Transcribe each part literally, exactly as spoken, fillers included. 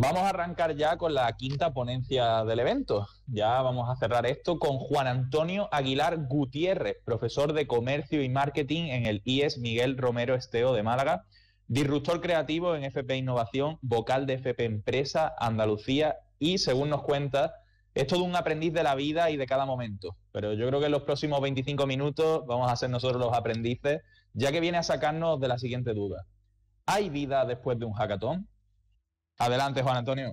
Vamos a arrancar ya con la quinta ponencia del evento. Ya vamos a cerrar esto con Juan Antonio Aguilar Gutiérrez, profesor de Comercio y Marketing en el I E S Miguel Romero Esteo de Málaga, disruptor creativo en F P Innovación, vocal de F P Empresa, Andalucía y, según nos cuenta, es todo un aprendiz de la vida y de cada momento. Pero yo creo que en los próximos veinticinco minutos vamos a ser nosotros los aprendices, ya que viene a sacarnos de la siguiente duda. ¿Hay vida después de un hackathon? Adelante, Juan Antonio.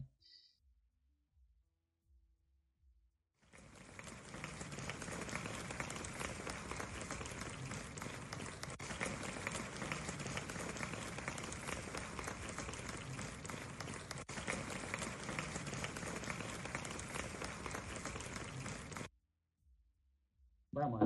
Vamos.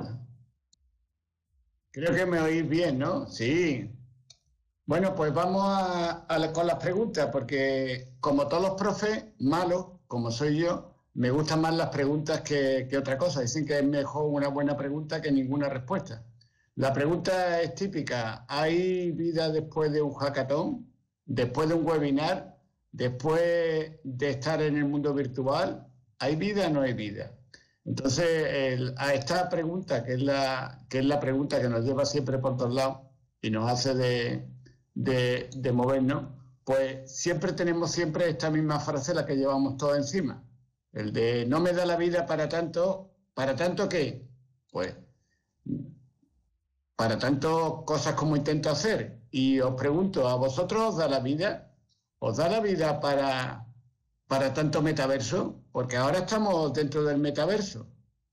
Creo que me oís bien, ¿no? Sí. Bueno, pues vamos a, a, con las preguntas, porque como todos los profes, malos, como soy yo, me gustan más las preguntas que, que otra cosa. Dicen que es mejor una buena pregunta que ninguna respuesta. La pregunta es típica. ¿Hay vida después de un hackathon? ¿Después de un webinar? ¿Después de estar en el mundo virtual? ¿Hay vida o no hay vida? Entonces, el, a esta pregunta, que es, la, que es la pregunta que nos lleva siempre por todos lados y nos hace de... De, de movernos, pues siempre tenemos siempre esta misma frase, la que llevamos todos encima. El de no me da la vida para tanto, ¿para tanto qué? Pues para tanto cosas como intento hacer. Y os pregunto, ¿a vosotros os da la vida? ¿Os da la vida para, para tanto metaverso? Porque ahora estamos dentro del metaverso.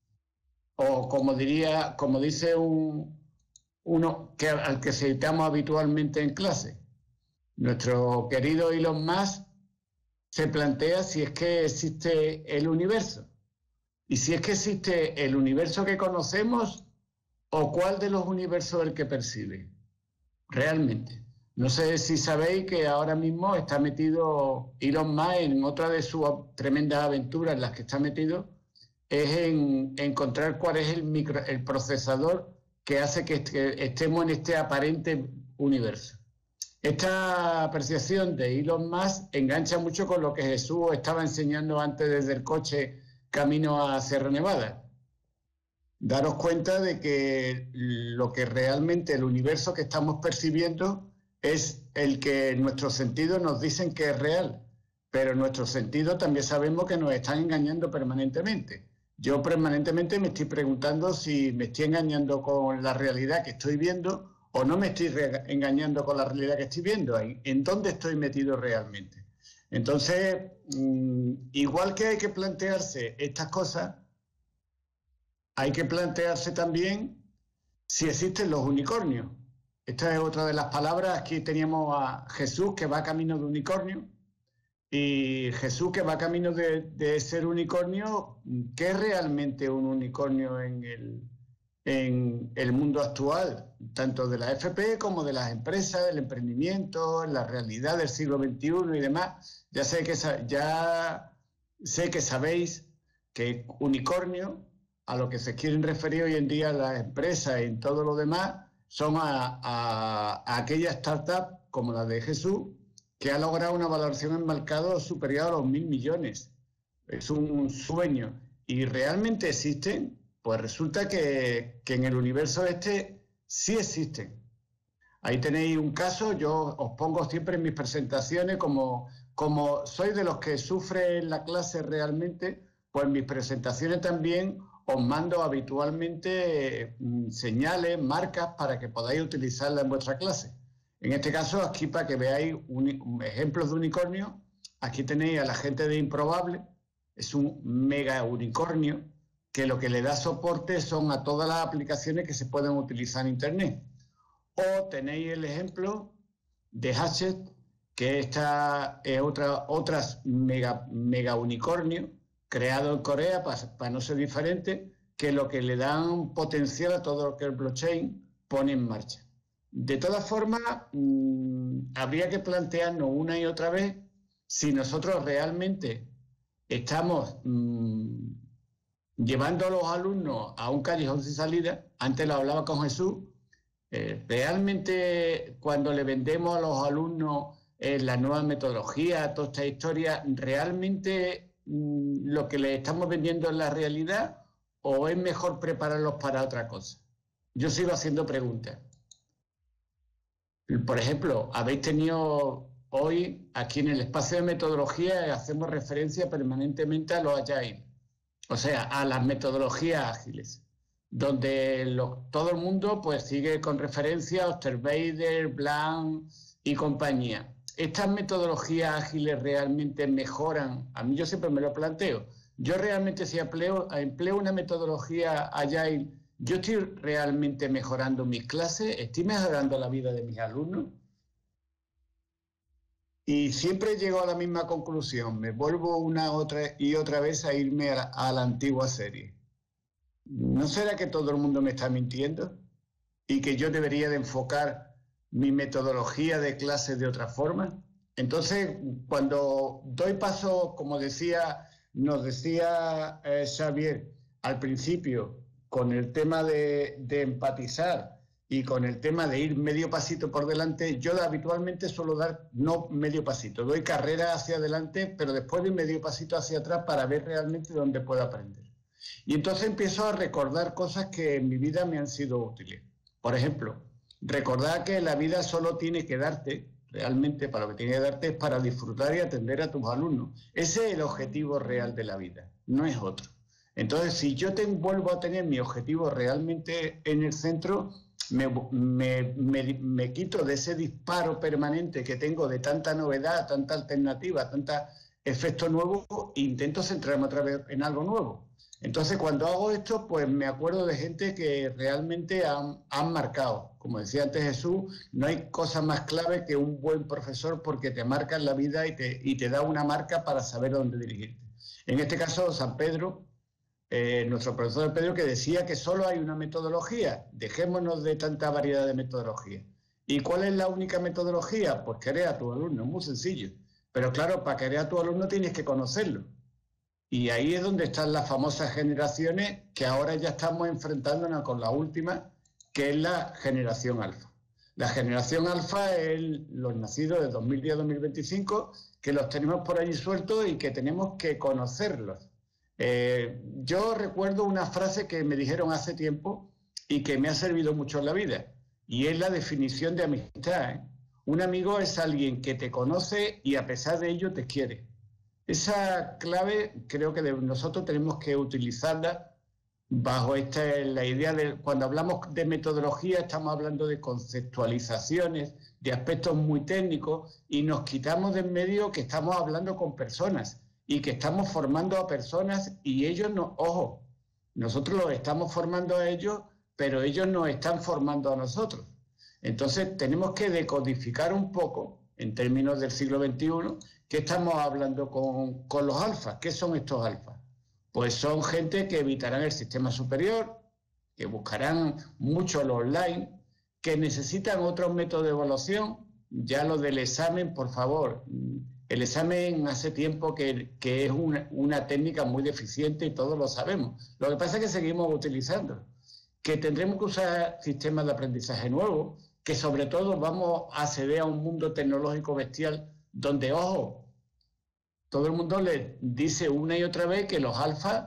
O como diría, como dice un uno que, al que citamos habitualmente en clase. Nuestro querido Elon Musk se plantea si es que existe el universo. Y si es que existe el universo que conocemos o cuál de los universos es el que percibe. Realmente. No sé si sabéis que ahora mismo está metido Elon Musk en otra de sus tremendas aventuras en las que está metido, es en encontrar cuál es el, micro, el procesador que hace que estemos en este aparente universo. Esta apreciación de Elon Musk engancha mucho con lo que Jesús estaba enseñando antes desde el coche camino a Sierra Nevada. Daros cuenta de que lo que realmente el universo que estamos percibiendo es el que nuestros sentidos nos dicen que es real, pero nuestros sentidos también sabemos que nos están engañando permanentemente. Yo permanentemente me estoy preguntando si me estoy engañando con la realidad que estoy viendo o no me estoy engañando con la realidad que estoy viendo. ¿En dónde estoy metido realmente? Entonces, igual que hay que plantearse estas cosas, hay que plantearse también si existen los unicornios. Esta es otra de las palabras. Aquí teníamos a Jesús que va camino de unicornio. Y Jesús, que va camino de, de ser unicornio, ¿qué es realmente un unicornio en el, en el mundo actual? Tanto de la F P como de las empresas, del emprendimiento, en la realidad del siglo veintiuno y demás. Ya sé que, ya sé que sabéis que unicornio, a lo que se quieren referir hoy en día las empresas y todo lo demás, son a, a, a aquellas startups como la de Jesús, que ha logrado una valoración en mercado superior a los mil millones. Es un sueño. ¿Y realmente existen? Pues resulta que, que en el universo este sí existen. Ahí tenéis un caso. Yo os pongo siempre en mis presentaciones, como, como soy de los que sufre en la clase realmente, pues en mis presentaciones también os mando habitualmente eh, señales, marcas, para que podáis utilizarlas en vuestra clase. En este caso, aquí para que veáis un, un ejemplos de unicornio, aquí tenéis a la gente de Improbable, es un mega unicornio que lo que le da soporte son a todas las aplicaciones que se pueden utilizar en Internet. O tenéis el ejemplo de Hatchet, que esta es otra otras mega, mega unicornio, creado en Corea para, para no ser diferente, que lo que le dan potencial a todo lo que el blockchain pone en marcha. De todas formas, mmm, habría que plantearnos una y otra vez si nosotros realmente estamos mmm, llevando a los alumnos a un callejón sin salida. Antes lo hablaba con Jesús. Eh, realmente, cuando le vendemos a los alumnos eh, la nueva metodología, toda esta historia, ¿realmente mmm, lo que les estamos vendiendo es la realidad o es mejor prepararlos para otra cosa? Yo sigo haciendo preguntas. Por ejemplo, habéis tenido hoy, aquí en el espacio de metodología, hacemos referencia permanentemente a los Agile, o sea, a las metodologías ágiles, donde lo, todo el mundo pues sigue con referencia a Osterweider, Blanc y compañía. ¿Estas metodologías ágiles realmente mejoran? A mí yo siempre me lo planteo. Yo realmente si empleo, empleo una metodología Agile, ¿yo estoy realmente mejorando mis clases? ¿Estoy mejorando la vida de mis alumnos? Y siempre llego a la misma conclusión. Me vuelvo una otra y otra vez a irme a la, a la antigua serie. ¿No será que todo el mundo me está mintiendo? ¿Y que yo debería de enfocar mi metodología de clase de otra forma? Entonces, cuando doy paso, como decía, nos decía eh, Xavier al principio, con el tema de, de empatizar y con el tema de ir medio pasito por delante, yo habitualmente suelo dar no medio pasito, doy carrera hacia adelante, pero después de medio pasito hacia atrás para ver realmente dónde puedo aprender. Y entonces empiezo a recordar cosas que en mi vida me han sido útiles. Por ejemplo, recordar que la vida solo tiene que darte, realmente para lo que tiene que darte es para disfrutar y atender a tus alumnos. Ese es el objetivo real de la vida, no es otro. Entonces, si yo te vuelvo a tener mi objetivo realmente en el centro, me, me, me, me quito de ese disparo permanente que tengo de tanta novedad, tanta alternativa, tanta efecto nuevo, e intento centrarme otra vez en algo nuevo. Entonces, cuando hago esto, pues me acuerdo de gente que realmente han, han marcado. Como decía antes Jesús, no hay cosa más clave que un buen profesor porque te marca en la vida y te, y te da una marca para saber dónde dirigirte. En este caso, San Pedro, eh, nuestro profesor Pedro, que decía que solo hay una metodología. Dejémonos de tanta variedad de metodologías. ¿Y cuál es la única metodología? Pues querer a tu alumno, es muy sencillo. Pero claro, para querer a tu alumno tienes que conocerlo. Y ahí es donde están las famosas generaciones que ahora ya estamos enfrentándonos con la última, que es la generación alfa. La generación alfa es el, los nacidos de dos mil diez a dos mil veinticinco, que los tenemos por allí sueltos y que tenemos que conocerlos. Eh, yo recuerdo una frase que me dijeron hace tiempo y que me ha servido mucho en la vida, y es la definición de amistad, ¿eh? Un amigo es alguien que te conoce y a pesar de ello te quiere. Esa clave creo que nosotros tenemos que utilizarla bajo esta la idea de cuando hablamos de metodología estamos hablando de conceptualizaciones, de aspectos muy técnicos y nos quitamos de en medio que estamos hablando con personas y que estamos formando a personas y ellos no, ojo, nosotros los estamos formando a ellos, pero ellos nos están formando a nosotros. Entonces tenemos que decodificar un poco en términos del siglo veintiuno. ¿Qué estamos hablando con, con los alfas? ¿Qué son estos alfas? Pues son gente que evitarán el sistema superior, que buscarán mucho lo online, que necesitan otros métodos de evaluación. Ya lo del examen, por favor. El examen hace tiempo que, que es una, una técnica muy deficiente y todos lo sabemos. Lo que pasa es que seguimos utilizando. Que tendremos que usar sistemas de aprendizaje nuevos, que sobre todo vamos a acceder a un mundo tecnológico bestial donde, ojo, todo el mundo le dice una y otra vez que los alfas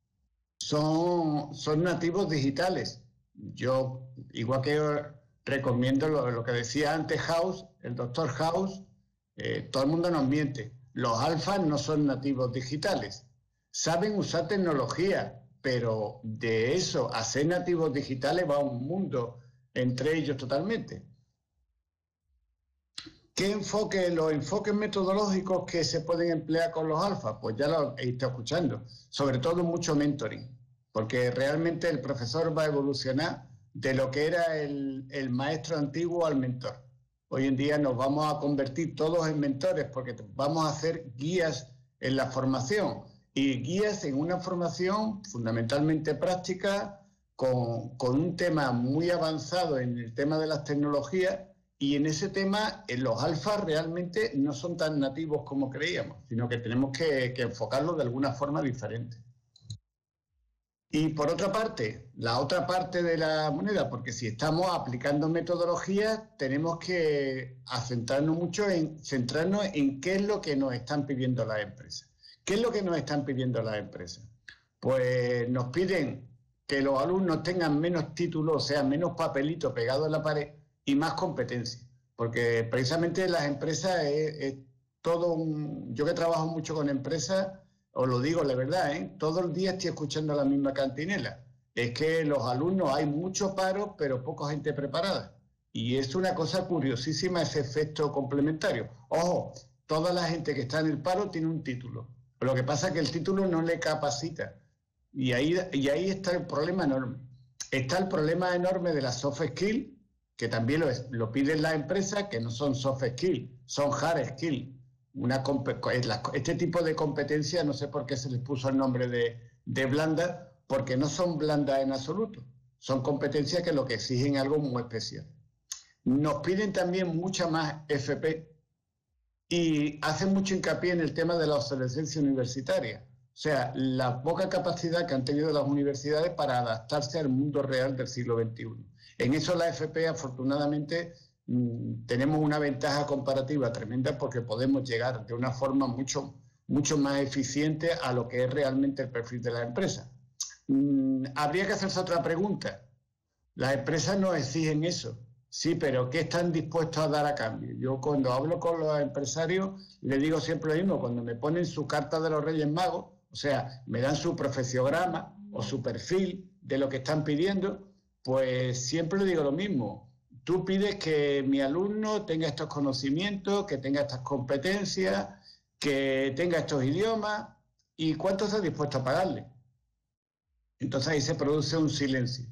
son, son nativos digitales. Yo, igual que recomiendo lo, lo que decía antes House, el doctor House, eh, todo el mundo nos miente. Los alfas no son nativos digitales. Saben usar tecnología, pero de eso a ser nativos digitales va un mundo entre ellos totalmente. ¿Qué enfoque, los enfoques metodológicos que se pueden emplear con los alfas? Pues ya lo he estado escuchando, sobre todo mucho mentoring, porque realmente el profesor va a evolucionar de lo que era el, el maestro antiguo al mentor. Hoy en día nos vamos a convertir todos en mentores porque vamos a hacer guías en la formación y guías en una formación fundamentalmente práctica con, con un tema muy avanzado en el tema de las tecnologías. Y en ese tema, en los alfas realmente no son tan nativos como creíamos, sino que tenemos que, que enfocarlos de alguna forma diferente. Y por otra parte, la otra parte de la moneda, porque si estamos aplicando metodologías, tenemos que centrarnos mucho en, centrarnos en qué es lo que nos están pidiendo las empresas. ¿Qué es lo que nos están pidiendo las empresas? Pues nos piden que los alumnos tengan menos títulos, o sea, menos papelitos pegados en la pared y más competencia. Porque precisamente las empresas es, es todo un... Yo que trabajo mucho con empresas, os lo digo la verdad, ¿eh? Todo el día estoy escuchando la misma cantinela. Es que los alumnos hay mucho paro, pero poca gente preparada. Y es una cosa curiosísima ese efecto complementario. Ojo, toda la gente que está en el paro tiene un título. Lo que pasa es que el título no le capacita. Y ahí, y ahí está el problema enorme. Está el problema enorme de las soft skills, que también lo, es, lo piden las empresas, que no son soft skills, son hard skills. Una, este tipo de competencias, no sé por qué se les puso el nombre de, de blandas, porque no son blandas en absoluto. Son competencias que lo que exigen algo muy especial. Nos piden también mucha más F P y hacen mucho hincapié en el tema de la obsolescencia universitaria. O sea, la poca capacidad que han tenido las universidades para adaptarse al mundo real del siglo veintiuno. En eso la F P, afortunadamente, tenemos una ventaja comparativa tremenda porque podemos llegar de una forma mucho, mucho más eficiente a lo que es realmente el perfil de la empresa. Mm, habría que hacerse otra pregunta. Las empresas nos exigen eso, sí, pero ¿qué están dispuestos a dar a cambio? Yo cuando hablo con los empresarios les digo siempre lo mismo, cuando me ponen su carta de los Reyes Magos, o sea, me dan su profesiograma o su perfil de lo que están pidiendo, pues siempre le digo lo mismo. Tú pides que mi alumno tenga estos conocimientos, que tenga estas competencias, que tenga estos idiomas, ¿y cuánto estás dispuesto a pagarle? Entonces ahí se produce un silencio,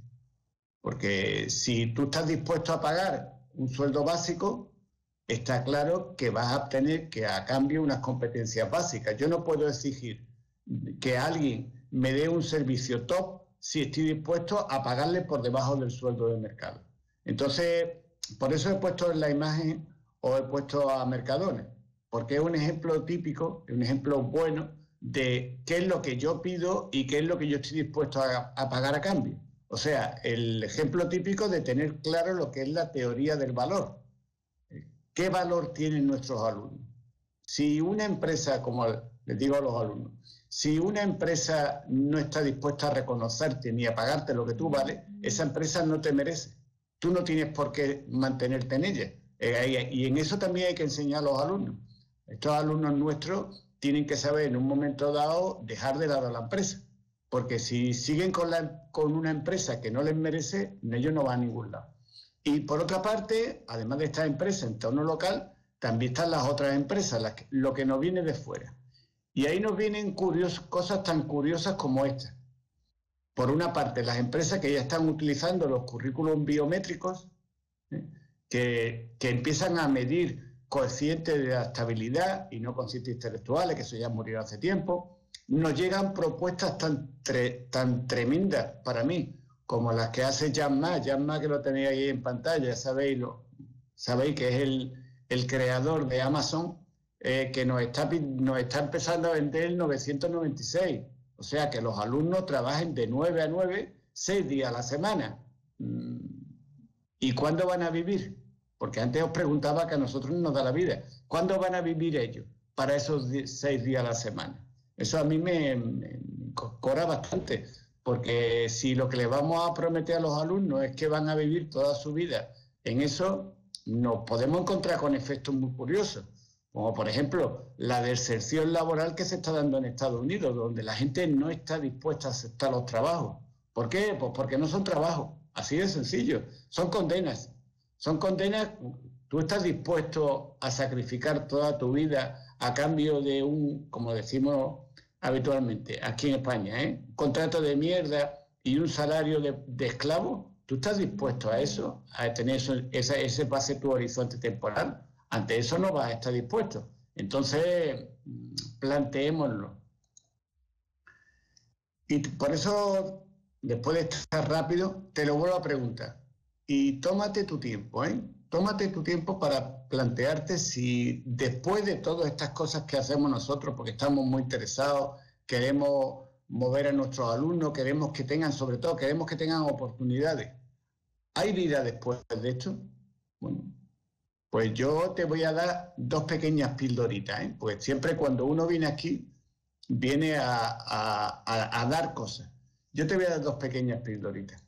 porque si tú estás dispuesto a pagar un sueldo básico, está claro que vas a obtener que a cambio unas competencias básicas. Yo no puedo exigir que alguien me dé un servicio top si estoy dispuesto a pagarle por debajo del sueldo de mercado. Entonces, por eso he puesto en la imagen o he puesto a Mercadona, porque es un ejemplo típico, un ejemplo bueno de qué es lo que yo pido y qué es lo que yo estoy dispuesto a, a pagar a cambio. O sea, el ejemplo típico de tener claro lo que es la teoría del valor. ¿Qué valor tienen nuestros alumnos? Si una empresa, como les digo a los alumnos, si una empresa no está dispuesta a reconocerte ni a pagarte lo que tú vales, esa empresa no te merece. Tú no tienes por qué mantenerte en ella. Eh, y en eso también hay que enseñar a los alumnos. Estos alumnos nuestros tienen que saber en un momento dado dejar de lado a la empresa. Porque si siguen con, la, con una empresa que no les merece, ellos no van a ningún lado. Y por otra parte, además de esta empresa en entorno local, también están las otras empresas, las que, lo que nos viene de fuera. Y ahí nos vienen curios, cosas tan curiosas como estas. Por una parte, las empresas que ya están utilizando los currículums biométricos, ¿eh? que, que empiezan a medir coeficientes de adaptabilidad y no coeficientes intelectuales, que eso ya murió hace tiempo. Nos llegan propuestas tan, tre, tan tremendas para mí, como las que hace Jan Ma, Jan Ma que lo tenéis ahí en pantalla, sabéis, lo, sabéis que es el, el creador de Amazon, eh, que nos está, nos está empezando a vender el novecientos noventa y seis. O sea, que los alumnos trabajen de nueve a nueve, seis días a la semana. ¿Y cuándo van a vivir? Porque antes os preguntaba que a nosotros nos da la vida. ¿Cuándo van a vivir ellos para esos seis días a la semana? Eso a mí me, me cora bastante, porque si lo que les vamos a prometer a los alumnos es que van a vivir toda su vida en eso, nos podemos encontrar con efectos muy curiosos. Como por ejemplo la deserción laboral que se está dando en Estados Unidos, donde la gente no está dispuesta a aceptar los trabajos. ¿Por qué? Pues porque no son trabajos, así de sencillo, son condenas. Son condenas, tú estás dispuesto a sacrificar toda tu vida a cambio de un, como decimos habitualmente aquí en España, ¿eh? Un contrato de mierda y un salario de, de esclavo. ¿Tú estás dispuesto a eso, a tener eso, esa, ese pase tu horizonte temporal? Ante eso no vas a estar dispuesto. Entonces, planteémoslo. Y por eso, después de estar rápido, te lo vuelvo a preguntar. Y tómate tu tiempo, ¿eh? Tómate tu tiempo para plantearte si después de todas estas cosas que hacemos nosotros, porque estamos muy interesados, queremos mover a nuestros alumnos, queremos que tengan, sobre todo, queremos que tengan oportunidades. ¿Hay vida después de esto? Bueno, pues yo te voy a dar dos pequeñas pildoritas, ¿eh? Pues siempre cuando uno viene aquí, viene a, a, a, a dar cosas. Yo te voy a dar dos pequeñas pildoritas.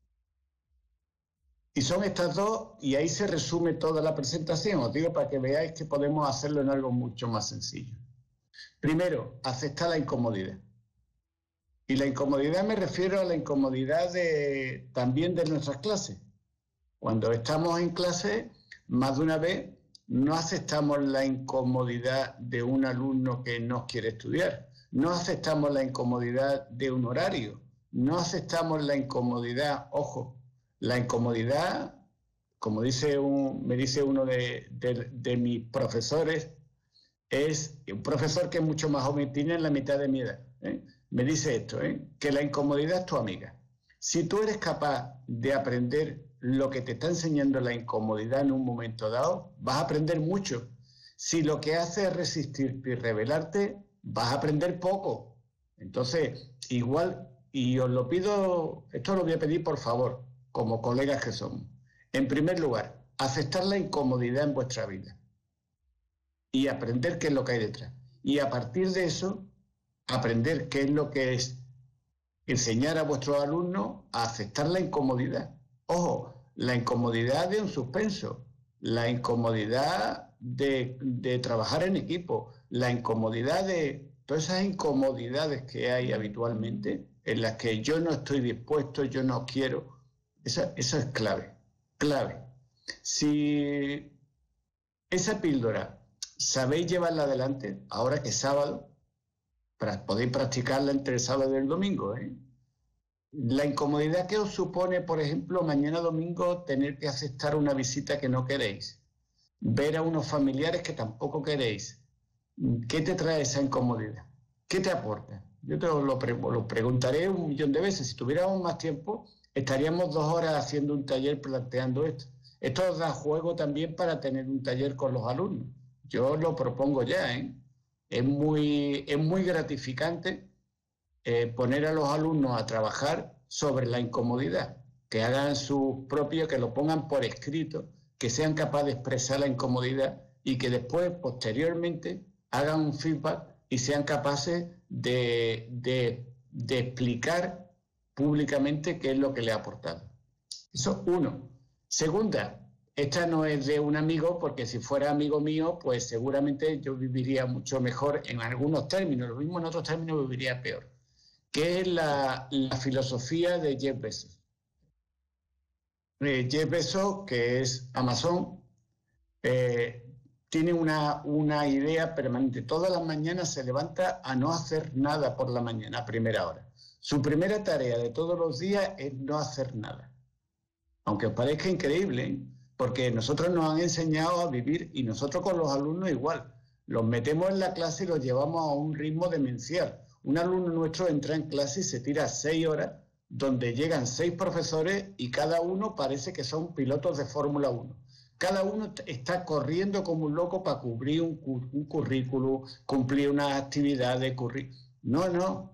Y son estas dos, y ahí se resume toda la presentación. Os digo para que veáis que podemos hacerlo en algo mucho más sencillo. Primero, aceptar la incomodidad. Y la incomodidad me refiero a la incomodidad de, también de nuestras clases. Cuando estamos en clase, más de una vez, no aceptamos la incomodidad de un alumno que no quiere estudiar. No aceptamos la incomodidad de un horario. No aceptamos la incomodidad, ojo, la incomodidad, como dice un, me dice uno de, de, de mis profesores, es un profesor que es mucho más joven, tiene la mitad de mi edad, ¿eh? Me dice esto, ¿eh? Que la incomodidad es tu amiga. Si tú eres capaz de aprender lo que te está enseñando la incomodidad en un momento dado, vas a aprender mucho. Si lo que haces es resistirte y rebelarte, vas a aprender poco. Entonces, igual, y os lo pido, esto lo voy a pedir por favor, como colegas que somos. En primer lugar, aceptar la incomodidad en vuestra vida y aprender qué es lo que hay detrás. Y a partir de eso, aprender qué es lo que es enseñar a vuestros alumnos a aceptar la incomodidad. Ojo, la incomodidad de un suspenso, la incomodidad de, de trabajar en equipo, la incomodidad de todas esas incomodidades que hay habitualmente, en las que yo no estoy dispuesto, yo no quiero. Esa, esa es clave, clave. Si esa píldora sabéis llevarla adelante, ahora que es sábado, para, podéis practicarla entre el sábado y el domingo, ¿eh? La incomodidad que os supone, por ejemplo, mañana domingo tener que aceptar una visita que no queréis, ver a unos familiares que tampoco queréis. ¿Qué te trae esa incomodidad? ¿Qué te aporta? Yo te lo, pre lo preguntaré un millón de veces. Si tuviéramos más tiempo, estaríamos dos horas haciendo un taller planteando esto. Esto os da juego también para tener un taller con los alumnos. Yo lo propongo ya, ¿eh? Es muy, es muy gratificante eh, poner a los alumnos a trabajar sobre la incomodidad, que hagan su propio, que lo pongan por escrito, que sean capaces de expresar la incomodidad y que después, posteriormente, hagan un feedback y sean capaces de, de, de explicar públicamente qué es lo que le ha aportado. Eso, uno. Segunda, esta no es de un amigo, porque si fuera amigo mío, pues seguramente yo viviría mucho mejor en algunos términos, lo mismo en otros términos viviría peor, que es la, la filosofía de Jeff Bezos. Eh, Jeff Bezos, que es Amazon, eh, tiene una, una idea permanente. Todas las mañanas se levanta a no hacer nada por la mañana, a primera hora. Su primera tarea de todos los días es no hacer nada. Aunque os parezca increíble, ¿eh? Porque nosotros nos han enseñado a vivir, y nosotros con los alumnos igual. Los metemos en la clase y los llevamos a un ritmo demencial. Un alumno nuestro entra en clase y se tira seis horas, donde llegan seis profesores y cada uno parece que son pilotos de Fórmula uno. Cada uno está corriendo como un loco para cubrir un, un currículum, cumplir unas actividades. Curri... No, no.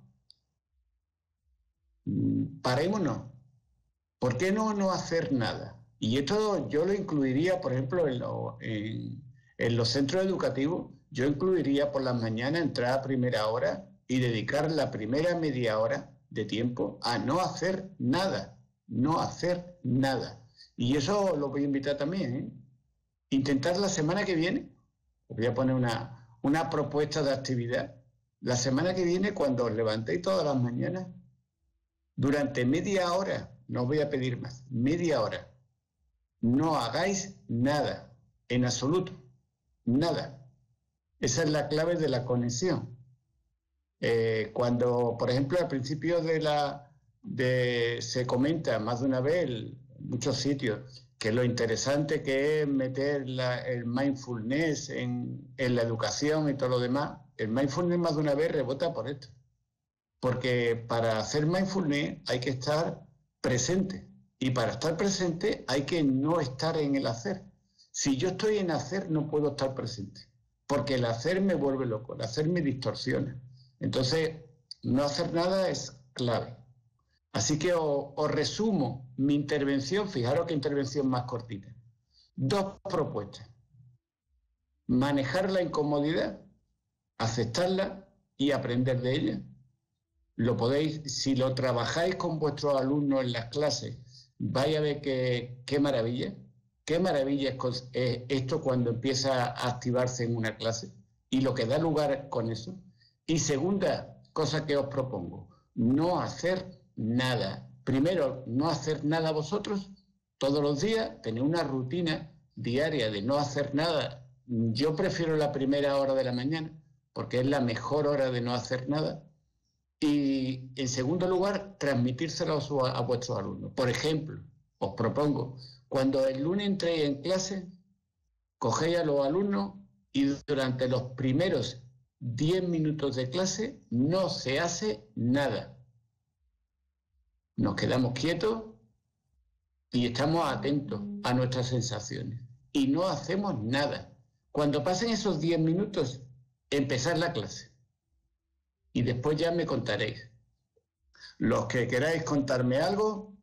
Parémonos. ¿Por qué no no hacer nada? Y esto yo lo incluiría, por ejemplo, en, lo, en, en los centros educativos. Yo incluiría por las mañanas entrar a primera hora y dedicar la primera media hora de tiempo a no hacer nada. No hacer nada. Y eso lo voy a invitar también, ¿eh? Intentar la semana que viene, os voy a poner una, una propuesta de actividad. La semana que viene, cuando os levantéis todas las mañanas, durante media hora, no os voy a pedir más, media hora, no hagáis nada, en absoluto, nada. Esa es la clave de la conexión. Eh, cuando, por ejemplo, al principio de la, de, se comenta más de una vez en muchos sitios que lo interesante que es meter la, el mindfulness en, en la educación y todo lo demás, el mindfulness más de una vez rebota por esto. Porque para hacer mindfulness hay que estar presente. Y para estar presente hay que no estar en el hacer. Si yo estoy en hacer, no puedo estar presente. Porque el hacer me vuelve loco, el hacer me distorsiona. Entonces, No hacer nada es clave. Así que os, os resumo mi intervención, fijaros qué intervención más cortita. Dos propuestas. Manejar la incomodidad, aceptarla y aprender de ella. Lo podéis, si lo trabajáis con vuestros alumnos en las clases, vais a ver que, qué maravilla, qué maravilla es, es esto cuando empieza a activarse en una clase y lo que da lugar con eso. Y segunda cosa que os propongo, no hacer nada. Primero, no hacer nada vosotros todos los días, tener una rutina diaria de no hacer nada. Yo prefiero la primera hora de la mañana porque es la mejor hora de no hacer nada. Y en segundo lugar, transmitírselo a, a vuestros alumnos. Por ejemplo, os propongo, cuando el lunes entréis en clase, cogéis a los alumnos y durante los primeros diez minutos de clase no se hace nada. Nos quedamos quietos y estamos atentos a nuestras sensaciones. Y no hacemos nada. Cuando pasen esos diez minutos, empezar la clase. Y después ya me contaréis. Los que queráis contarme algo,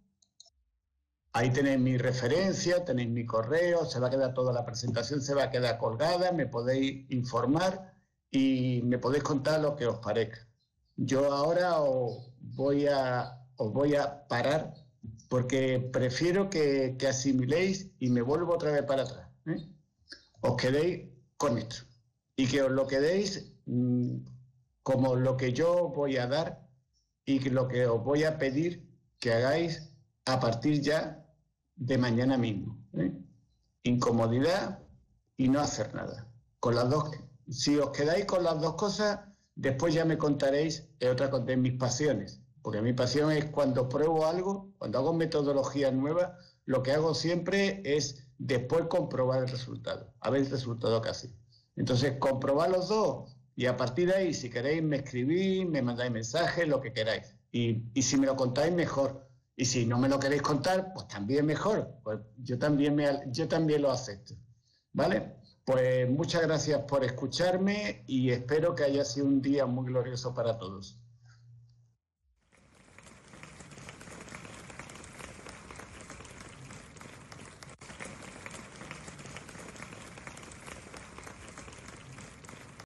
ahí tenéis mi referencia, tenéis mi correo, se va a quedar toda la presentación, se va a quedar colgada, me podéis informar y me podéis contar lo que os parezca. Yo ahora os voy a, os voy a parar porque prefiero que, que asimiléis y me vuelvo otra vez para atrás, ¿eh? Os quedéis con esto y que os lo quedéis mmm, como lo que yo voy a dar y lo que os voy a pedir que hagáis a partir ya de mañana mismo, ¿eh? Incomodidad y no hacer nada. Con las dos, si os quedáis con las dos cosas, después ya me contaréis de otra de mis pasiones, porque mi pasión es cuando pruebo algo, cuando hago metodologías nuevas, lo que hago siempre es después comprobar el resultado, a ver el resultado casi. Entonces, comprobar los dos. Y a partir de ahí, si queréis, me escribís, me mandáis mensajes, lo que queráis. Y, y si me lo contáis, mejor. Y si no me lo queréis contar, pues también mejor. Pues yo también, me, yo también lo acepto. ¿Vale? Pues muchas gracias por escucharme y espero que haya sido un día muy glorioso para todos.